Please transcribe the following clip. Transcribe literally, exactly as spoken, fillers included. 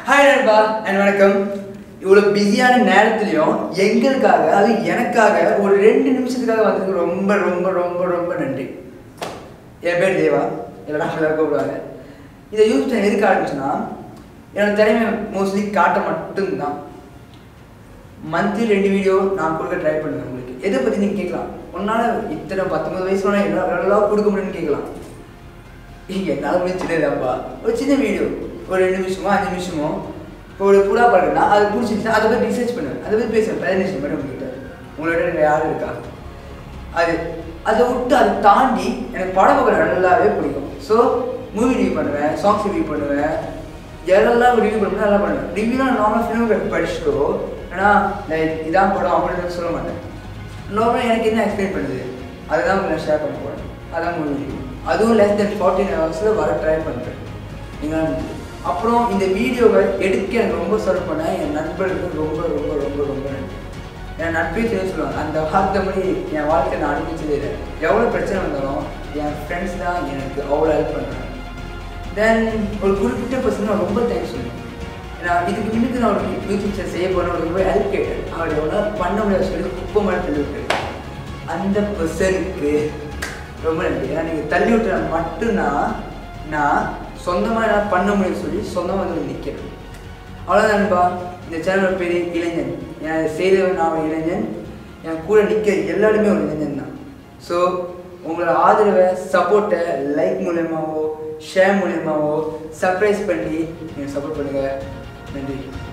Hi நண்பா and வணக்கம். இவ்வளவு பிஸியான நேரத்துலயும் எங்களுக்காக அது எனக்காக ஒரு ரெண்டு நிமிஷத்துக்காக வந்ததுக்கு ரொம்ப ரொம்ப ரொம்ப ரொம்ப நன்றி. என் பேர் தேவா, எல்லாரும் நல்லா கூப்பிடுவாங்க. இதை யூஸ் பண்ண எதுக்கு ஆரம்பிச்சுன்னா என்னோட திறமை மோஸ்ட்லி காட்ட மட்டும்தான். மந்த்லி ரெண்டு வீடியோ நான் கொடுக்க ட்ரை பண்ணுவேன். உங்களுக்கு எதை பற்றி நீங்கள் கேட்கலாம். ஒன்றால் இத்தனை பத்தொம்பது வயசுல என்ன எல்லாம் கொடுக்க முடியும்னு கேட்கலாம். என்னால் முடிச்சுட்டேதாப்பா ஒரு சின்ன வீடியோ ஒரு ரெண்டு நிமிஷமோ அஞ்சு நிமிஷமோ இப்போ ஒரு புறா பார்க்குறேன்னா அது பிடிச்சிருச்சுன்னா அதை பற்றி ரிசர்ச் பண்ணுவேன், அதை பற்றி பேசுவேன், ப்ரெசன்டேஷன் பண்ணி உங்ககிட்ட உங்களோட யாரும் இருக்கா. அது அதை விட்டு அதை தாண்டி எனக்கு படம் பார்க்க நல்லாவே பிடிக்கும். ஸோ மூவி ரிவ்யூ பண்ணுவேன், சாங்ஸ் ரிவ்யூ பண்ணுவேன், எதெல்லாம் ரிவ்யூ பண்ணுவேன் நல்லா பண்ணுவேன். ரிவ்யூலாம் நார்மலாக ஃபிலிம் படிச்சுட்டோ ஏன்னா லைக் இதான் படம் அப்படின்னு சொல்ல மாட்டேன். நார்மலாக எனக்கு என்ன எக்ஸ்பிளைன் பண்ணுது அதுதான் உங்களை ஷேர் பண்ண போகிறேன். அதான் மூவி ரிவ்யூ, அதுவும் லெஸ் தென் ஃபார்ட்டின் ஹவர்ஸில் வர ட்ரை பண்ணுறேன். நீங்கள் அப்புறம் இந்த வீடியோவை எடுக்க எனக்கு ரொம்ப சொல்ல பண்ணேன் என் நண்பர்களுக்கு ரொம்ப ரொம்ப ரொம்ப ரொம்ப நன்றி. என் நட்பே தெரியும் சொல்லுவாங்க, அந்த வார்த்தை மாதிரி என் வாழ்க்கை நான் அனுப்பிச்சதே இல்லை. எவ்வளோ பிரச்சனை வந்தாலும் என் ஃப்ரெண்ட்ஸ் தான் எனக்கு அவ்வளோ ஹெல்ப் பண்ணுறாங்க. தென் ஒரு குறிப்பிட்ட பர்சன் நான் ரொம்ப தேங்க்ஸ் சொல்லுவேன். நான் இதுக்கு முன்னுக்கு நான் ஒரு யூடியூப் சேனல் செய்ய போன ஒரு ரொம்ப ஹெல்ப் கேட்டேன். அவரை எவ்வளோ பண்ண முடியாது சொல்லி குப்பை மாதிரி தள்ளி விட்டு அந்த பர்சனுக்கு ரொம்ப நன்றி. ஏன்னா நீங்கள் தள்ளி விட்டுற மட்டும்தான் நான் சொந்தமாக என்னால் பண்ண முடியும்னு சொல்லி சொந்தமாக வந்து நிற்கிறேன். அவ்வளோதான் நண்பா. இந்த சேனலோட பேர் இளைஞன். என் செய்தவன் நான் இளைஞன், என் கூட நிற்க எல்லாருமே ஒரு இளைஞன் தான். ஸோ உங்களோட ஆதரவை சப்போர்ட்டை லைக் மூலயமாவோ ஷேர் மூலயமாவோ சர்ப்ரைஸ் பண்ணி நீங்கள் சப்போர்ட் பண்ணுங்கள். நன்றி.